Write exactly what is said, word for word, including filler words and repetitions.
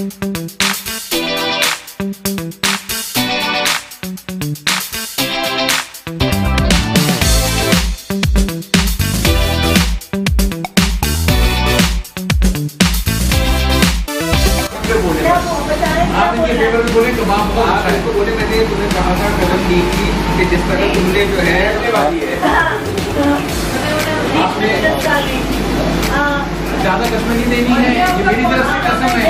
बोले कबाब बोले मैंने तुम्हें कहा था कदम दी थी कि जिस तरह तुमने जो है वाली है आपने ज्यादा कसम नहीं देनी है, ये मेरी तरफ से कसम है।